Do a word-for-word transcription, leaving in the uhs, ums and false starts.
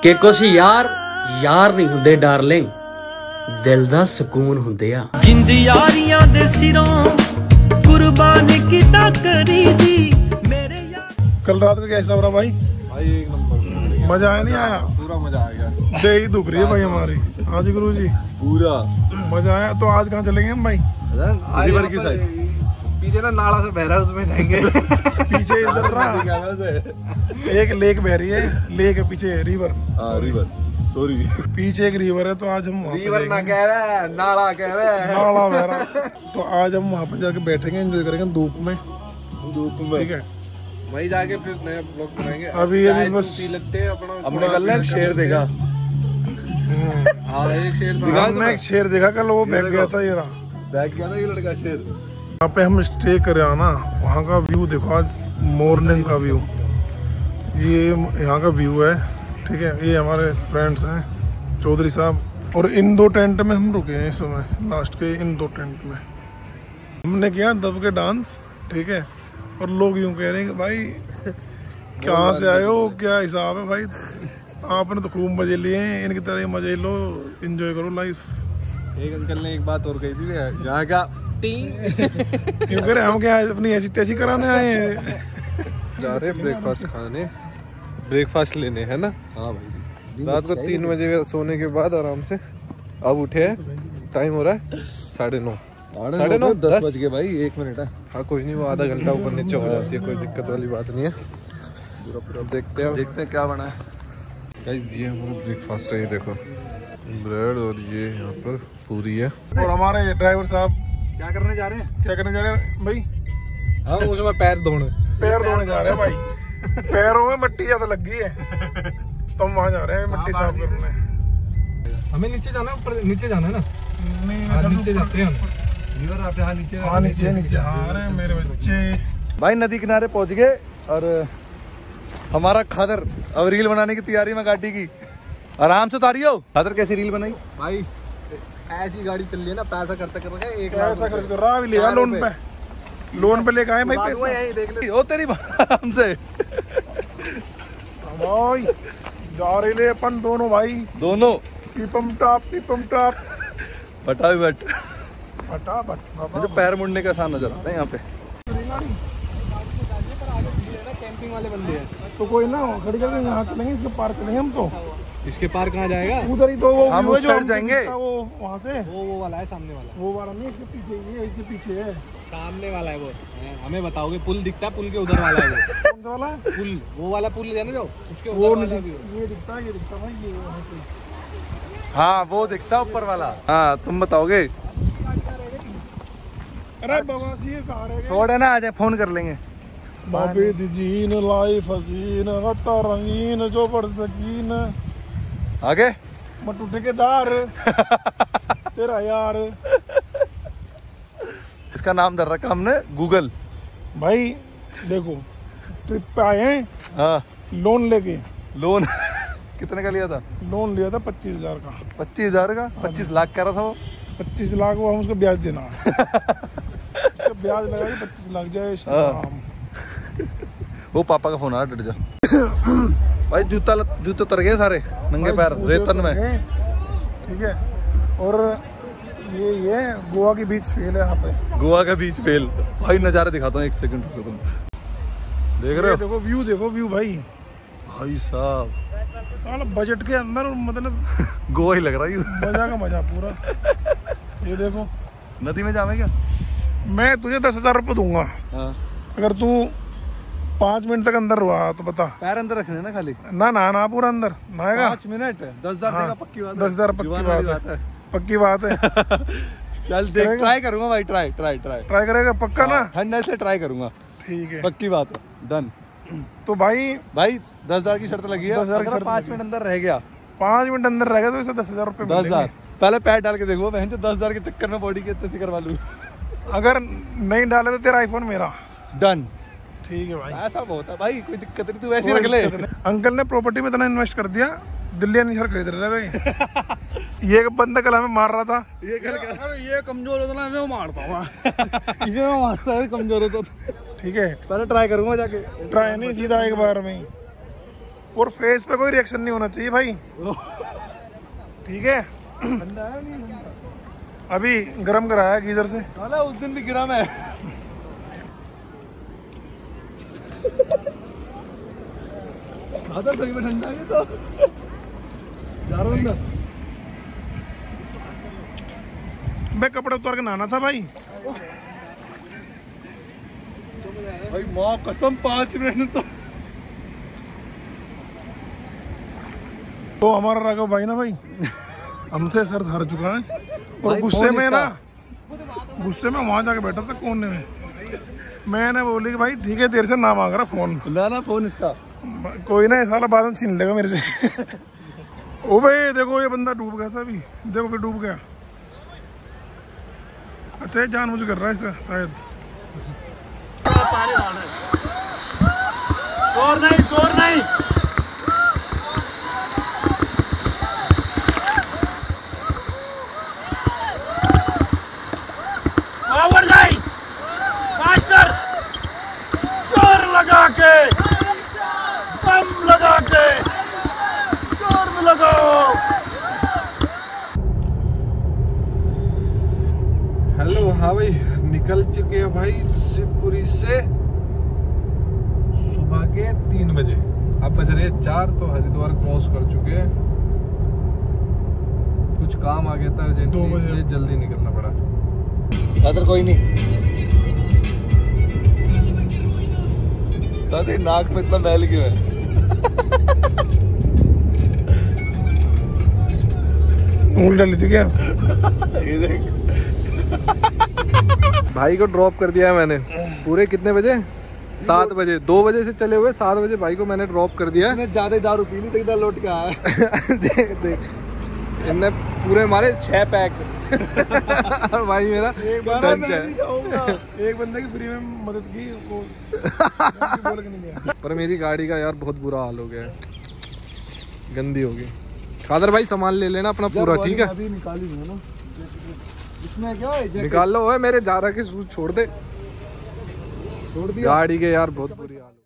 कि कुछ यार यार नहीं हुंदे डार्लिंग, दिल दा सुकून हुंदे आ। जिंद यारियां दे सिरों कुर्बान कीता करी दी मेरे यार। कल रात में कैसा हो रहा भाई? भाई एक नंबर, मजा आया नहीं आया? पूरा मजा आ गया। दे ही दुख रही है भाई हमारी। हाँ जी गुरु जी, पूरा मजा आया। तो आज कहाँ चलेंगे हम भाई? रिवर की साइड, पीछे ना नाला से बह रहा है, उसमें जाएंगे। पीछे इधर रहा एक लेक बह रही है, लेक है पीछे, रिवर। हाँ रिवर, सॉरी पीछे एक रिवर है। तो आज हम रिवर ना कह रहा है, नाला कह रहा है, नाला बह रहा। तो आज हम वहाँ पे जाके बैठेंगे, एंजॉय करेंगे धूप में। धूप में ठीक है, वहीं जाके फिर नया ब्लॉग बनाएंगे। अभी अभी बस हमने कल एक शेर देखा। हाँ एक शेर देखा, हमने एक शेर देखा कल, वो बैठ गया था। ये रहा बैठ गया ना ये लड़का शेर। यहाँ पे हम स्टे करे ना, वहाँ का व्यू देखो आज मॉर्निंग का व्यू। ये यहाँ का व्यू है। ठीक है, ये हमारे फ्रेंड्स हैं चौधरी साहब, और इन दो टेंट में हम रुके हैं इस समय, लास्ट के इन दो टेंट में हमने किया दब के डांस। ठीक है, और लोग यूँ कह रहे हैं कि भाई कहाँ से आए हो, क्या हिसाब है भाई? आपने तो खूब मजे लिए हैं, इनकी तरह मजे लो, एंजॉय करो लाइफ। एक अंकल ने एक बात और कही थी, यहाँ का क्यों कह रहे हम क्या अपनी ऐसी तैसी कराने आए हैं? जा रहे ब्रेकफास्ट खाने, ब्रेकफास्ट लेने, है ना? हाँ भाई, रात को तीन बजे सोने के बाद आराम से अब उठे हैं। टाइम हो रहा है साढ़े नौ साढ़े नौ दस बज गए भाई, एक मिनट है। हाँ कोई नहीं, वो आधा घंटा ऊपर नीचे हो जाती है, कोई दिक्कत वाली बात नहीं है। पूरा पूरा देखते हैं देखते हैं क्या बना है। गाइस ये हमारा ब्रेकफास्ट है, ये देखो ब्रेड, और ये यहाँ पर पूरी है। और हमारे ड्राइवर साहब क्या करने जा रहे हैं? क्या करने जा रहे हैं भाई? हाँ उसमें पैर धोने, पैर धोने जा रहे हैं भाई। पैरों में मिट्टी ज्यादा लग गई है, तो हम वहाँ जा रहे हैं मिट्टी साफ करने। हमें नीचे जाना है, ऊपर नीचे जाना है ना? नहीं, नीचे जाते हैं हम। रिवर आप यहाँ नीचे, हाँ नीचे नीचे आ रहे हैं मेरे बच्चे। भाई नदी किनारे पहुंच गए, और हमारा खादर अब रील बनाने की तैयारी में गाड़ी की। आराम से उतारी हो। खादर कैसी रील बनाई भाई? ऐसी गाड़ी चल रही है ना, पैसा खर्चा कर रखा है, एक पैसा खर्च कर रहा है, लिया लोन पे, लोन पे लेके आए भाई पैसा। यही देख ले ओ तेरी आराम से भाई जा रहे ले अपन दोनों भाई, दोनों टिपम टाप टिपम टाप बटा भी बट फटाफट। मुझे पैर मुड़ने का आसान नजर आता है यहाँ पे। कैंपिंग वाले बंदे हैं तो कोई ना खड़ी करके यहाँ चलेंगे, इसके पार चलेंगे हम। तो इसके पार कहाँ जाएगा? उधर ही तो वो हम उस साइड जाएंगे, वो वहाँ से वो वो वाला है, सामने वाला। वो वाला नहीं, इसके पीछे ही है, इसके पीछे है, सामने वाला है वो। हमें बताओगे, पुल दिखता है, पुल के उधर वाला है वो। कौन सा वाला? पुल, वो वाला पुल है ना जो उसके वो ऊपर वाला। ये दिखता है, ये दिखता है ये वहाँ से। हाँ वो दिखता है ऊपर वाला। हाँ तुम बताओगे। अरे बवासी ये कहाँ रह गए? छोड़े ना, आज फोन कर लेंगे। बाबे दीजीन लाइफ हसीन हत्ता रंगीन जो पर सकीन आगे मत उठे के दार तेरा यार। इसका नाम धर रखा हमने गूगल। भाई देखो ट्रिप पे आए हैं, हाँ लोन लेके। लोन कितने का लिया था? लोन लिया था पच्चीस हजार का। पच्चीस हजार का? पच्चीस लाख कह रहा था वो। पच्चीस लाख वो हम उसको ब्याज देना है। उसका ब्याज लगा के पच्चीस लाख जाए। वो पापा का फोन आ रहा, डट जा भाई। जूता जूते उतर गए सारे, नंगे पैर रेतन में। ठीक है, और ये ये गोवा की बीच फेल है यहाँ पे। गोवा का बीच फेल भाई। नजारे दिखाता हूँ, एक सेकंड रुको तुम। देख रहे हो? देखो व्यू, देखो व्यू भाई। भाई साहब साला बजट के अंदर, मतलब गोवा ही लग रहा है। मजा का मजा पूरा। ये देखो, नदी में जावे क्या? मैं तुझे दस हजार रुपये दूंगा। हाँ। अगर तू पाँच मिनट तक अंदर हुआ तो बता। पैर अंदर रखने ना खाली ना ना ना पूरा अंदर नहाएगा। पाँच मिनट दस हजार देगा, पक्की बात। दस हजार पक्की बात है, पक्की बात है। चल देख, ट्राई करूंगा भाई, ट्राई ट्राई ट्राई ट्राई करेगा पक्का ना? ठंडे से ट्राई करूंगा। ठीक है, पक्की बात है, डन। तो भाई भाई दस हजार की शर्त लगी है। दस हजार की शर्त पाँच मिनट अंदर रह गया, पाँच मिनट अंदर रह गया तो इसे दस हजार रुपये दस हजार पहले पैर डाल के देखो बहन, दस हजार के चक्कर में बॉडी के इतने करवा लूँ। अगर नहीं डाले तो तेरा आईफोन मेरा। डन। ठीक है भाई, ऐसा बहुत है भाई, कोई दिक्कत नहीं, तू वैसे रख ले। अंकल ने प्रॉपर्टी में इतना इन्वेस्ट कर दिया, दिल्ली नहीं खरीद रहे भाई। ये बंदा कल हमें मार रहा था। ये कल ये कमजोर होता ना, मैं मारता हूँ। इसे मैं मारता है, कमजोर होता। ठीक है, पहले ट्राई करूंगा जाके। ट्राई नहीं, सीधा एक बार में। और फेस पे कोई रिएक्शन नहीं होना चाहिए भाई, ठीक है। अभी गरम कराया गीजर से, उस दिन भी गिरा मैं। सही में ठंडा है तो जा रहा हूं। मैं कपड़े उतार के नहाना था भाई। भाई माँ कसम पाँच मिनट तो तो हमारा राघव भाई ना भाई हमसे सर हार चुका है और गुस्से में ना गुस्से में वहां जाके बैठा था कोने में। मैंने बोली कि भाई ठीक है तेरे से ना मांग रहा फोन, ना ना फोन इसका कोई ना साला बाद में छीन लेगा मेरे से। ओ भाई देखो ये बंदा डूब गया था अभी, देखो फिर डूब गया। अच्छा ये जान मुझे कर रहा है इसका शायद। और नहीं और नहीं ओवर जाए मास्टर, जोर लगा के दम लगा के जोर में लगाओ। हेलो। हाँ भाई निकल चुके हैं भाई शिवपुरी से सुबह के तीन बजे। अब बज रहे चार, तो हरिद्वार क्रॉस कर चुके हैं। कुछ काम आ गया था अर्जेंटली, इसलिए जल्दी निकलना पड़ा। अदर कोई नहीं, दादी नाक में इतना मैल क्यों है? मूल डाली थी क्या? ये देख भाई को ड्रॉप कर दिया है मैंने पूरे कितने बजे? सात बजे। दो बजे से चले हुए सात बजे भाई को मैंने ड्रॉप कर दिया। ज्यादा दारू पी ली तो इधर लौट के आया। देख देख इनने पूरे हमारे छह पैक और भाई मेरा टंच है। एक बंदे की फ्री में मदद की वो बोल के नहीं गया। पर मेरी गाड़ी का यार बहुत बुरा हाल हो गया है, गंदी हो गई। कादर भाई सामान ले लेना अपना पूरा, ठीक है? अभी निकाल ही दूंगा ना, इसमें क्या है? निकाल लो। ओए मेरे जा रहा के शूज छोड़ दे, छोड़ दिया गाड़ी के यार बहुत बुरी हाल।